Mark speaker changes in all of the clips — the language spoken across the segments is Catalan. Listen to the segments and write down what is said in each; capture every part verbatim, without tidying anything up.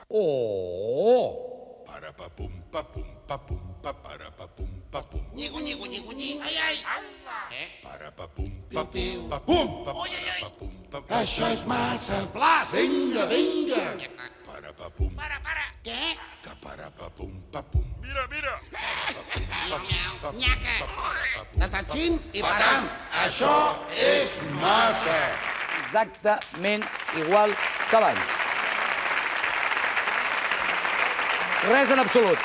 Speaker 1: Oh!
Speaker 2: Para-pa-pum, pa-pum, pa-pum, pa-para-pa-pum, pa-pum.
Speaker 3: Nyigo, nyigo, nyigo, nyigo. Ai, ai. Eh?
Speaker 2: Para-pa-pum, pa-pum, pa-pum, pa-para-pa-pum, pa-pum.
Speaker 3: Això és massa. Blas.
Speaker 2: Vinga, vinga. Para-pa-pum.
Speaker 3: Para, para. Què?
Speaker 2: Que para-pa-pum, pa-pum.
Speaker 4: Mira, mira.
Speaker 3: Miau, nyaca. Tatachín i
Speaker 2: Param, això és massa.
Speaker 1: Exactament igual que abans. Res en absolut.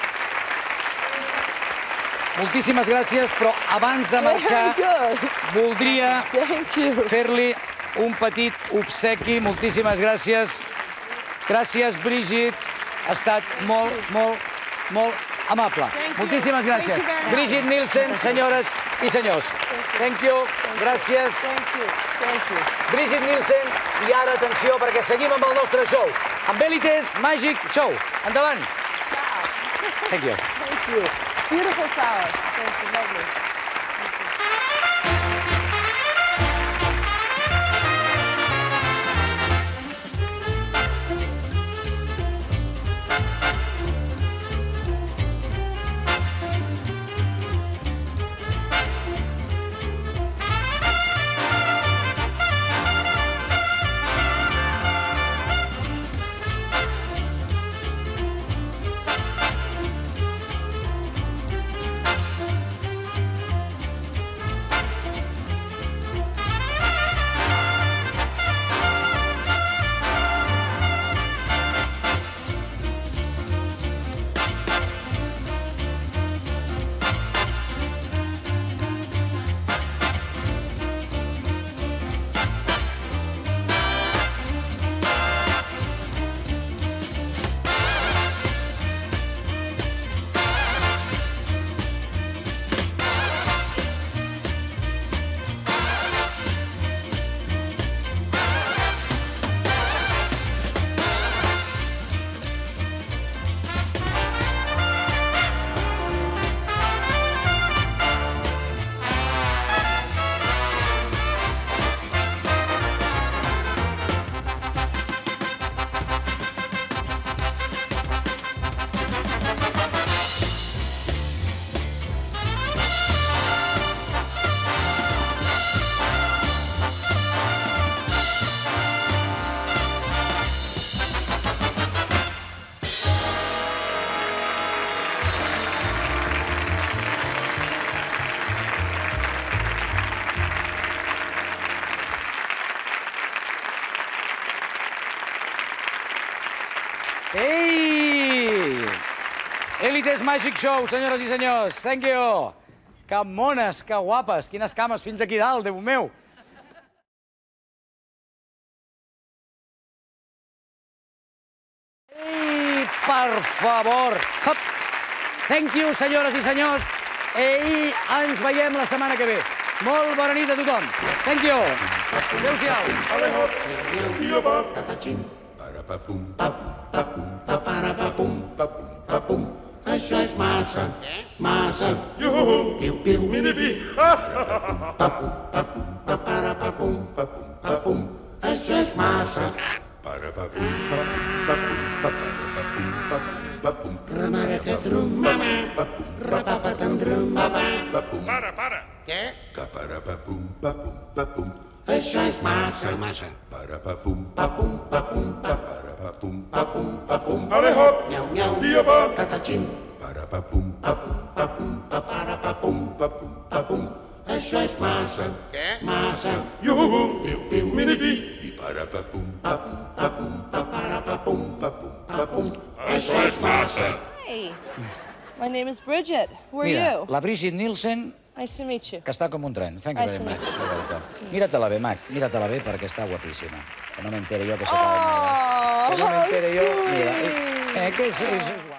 Speaker 1: Moltíssimes gràcies, però abans de marxar voldria fer-li un petit obsequi. Moltíssimes gràcies. Gràcies, Brigitte. Ha estat molt, molt, molt amable. Moltíssimes gràcies. Brigitte Nielsen, senyores i senyors. Thank you. Gràcies. Brigitte Nielsen. I ara, atenció, perquè seguim amb el nostre show. Amb Elites Magic Show. Endavant. Thank you.
Speaker 5: Thank you. Beautiful flowers. Thank you. Lovely.
Speaker 1: Ei! Elites Magic Show, senyores i senyors. Thank you. Que mones, que guapes. Quines cames fins aquí dalt, Déu meu. Ei, per favor. Hop. Thank you, senyores i senyors. Ei, ens veiem la setmana que ve. Molt bona nit a tothom. Thank you. Adéu-siau.
Speaker 2: Tatachín. Para-pa-pum, pa-pum, pa-pum, pa-para-pa-pum, pa-pum, pa-pum. Això és massa, massa.
Speaker 4: Iuhu!
Speaker 2: Piu-piu.
Speaker 4: Mini-pi!
Speaker 2: Pa-pum, pa-pum, pa-para-pa-pum, pa-pum, pa-pum. Això és massa. Para-pa-pum, pa-pum, pa-pum, pa-para-pa-pum, pa-pum, pa-pum. Ramara-ca-trum, mama, pa-pum, rapapa-tandrum, mama, pa-pum.
Speaker 4: Para, para!
Speaker 3: Què?
Speaker 2: Pa-para-pa-pum, pa-pum, pa-pum. Això és massa, massa. Para-pa-pum, pa-pum, pa-pum, pa-para-pa-pum, pa-pum, pa-pum.
Speaker 4: Ale, hop!
Speaker 2: Miau, miau.
Speaker 4: Dia-pa!
Speaker 2: Tatachín. Para-pa-pum, pa-pum, pa-pum, pa-para-pa-pum, pa-pum, pa-pum. Això és massa.
Speaker 3: Què?
Speaker 2: Massa.
Speaker 4: Iuhu!
Speaker 2: Piu-piu.
Speaker 4: Mini-pi!
Speaker 2: I para-pa-pum, pa-pum, pa-pum, pa-para-pa-pum, pa-pum, pa-pum. Això és massa.
Speaker 5: Hey, my name is Bridget. Who are
Speaker 1: Mira,
Speaker 5: you?
Speaker 1: la Brigitte Nielsen,
Speaker 5: Nice to meet you.
Speaker 1: que està com un tren. Thank you
Speaker 5: Nice
Speaker 1: very
Speaker 5: to
Speaker 1: much.
Speaker 5: meet you.
Speaker 1: Mira-te-la bé, Mac. Mira-te-la bé perquè està guapíssima. Que no m'entere jo que s'acaba de
Speaker 5: Oh,
Speaker 1: mirar. Que no
Speaker 5: how
Speaker 1: m'entere jo. Mira,
Speaker 5: sweet.
Speaker 1: eh, que és... és